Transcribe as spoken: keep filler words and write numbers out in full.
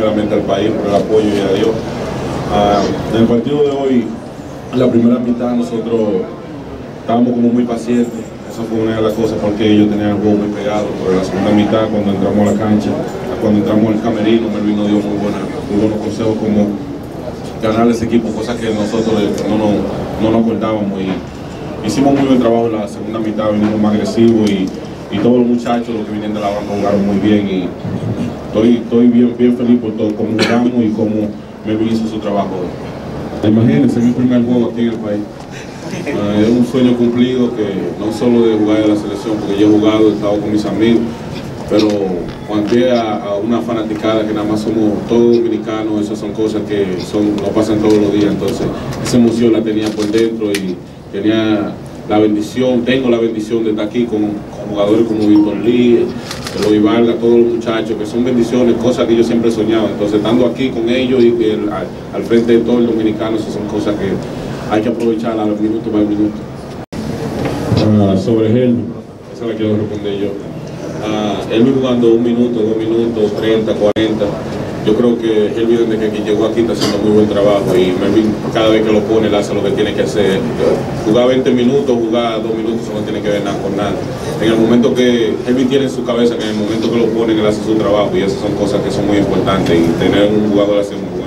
sinceramente al país por el apoyo y a Dios. Uh, en el partido de hoy, en la primera mitad nosotros estábamos como muy pacientes. Esa fue una de las cosas porque ellos tenían el juego muy pegado. Pero en la segunda mitad, cuando entramos a la cancha, cuando entramos al camerino, Melvin nos dio muy, buena, muy buenos consejos como ganar ese equipo, cosas que nosotros no, no, no nos acordábamos. Y hicimos muy buen trabajo en la segunda mitad, vinimos más agresivos y, y todos los muchachos, los que vienen de la banca, jugaron muy bien. Y estoy, estoy bien, bien feliz por todo, cómo jugamos y cómo Melvin hizo su trabajo hoy. Imagínense, mi primer juego aquí en el país. Uh, es un sueño cumplido, que no solo de jugar en la selección, porque yo he jugado, he estado con mis amigos, pero cuando llega a una fanaticada que nada más somos todos dominicanos, esas son cosas que son, no pasan todos los días. Entonces esa emoción la tenía por dentro y tenía la bendición, tengo la bendición de estar aquí con, con jugadores como Víctor Lee, Eloy Vargas, todos los muchachos, que son bendiciones, cosas que yo siempre he soñado. Entonces estando aquí con ellos y el, al, al frente de todo el dominicano, esas son cosas que hay que aprovechar a los minutos por minuto. Uh, sobre Helvi, esa la quiero responder yo. Uh, Helvi jugando un minuto, dos minutos, treinta, cuarenta. Yo creo que Helvi desde que llegó aquí está haciendo muy buen trabajo y Melvin cada vez que lo pone él hace lo que tiene que hacer. Jugar veinte minutos, jugar dos minutos, eso no tiene que ver nada con nada. En el momento que Helvi tiene en su cabeza, que en el momento que lo ponen él hace su trabajo y esas son cosas que son muy importantes y tener un jugador así